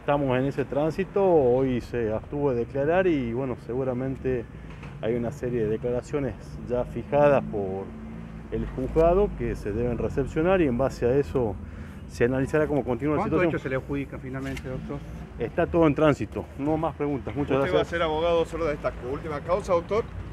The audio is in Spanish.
estamos en ese tránsito. Hoy se abstuvo de declarar y bueno, seguramente hay una serie de declaraciones ya fijadas por el juzgado que se deben recepcionar y en base a eso se analizará cómo continúa la situación. ¿Cuántos hechos se le adjudican finalmente, doctor? Está todo en tránsito. No más preguntas. Muchas Usted gracias. va a ser abogado solo de esta última causa, doctor.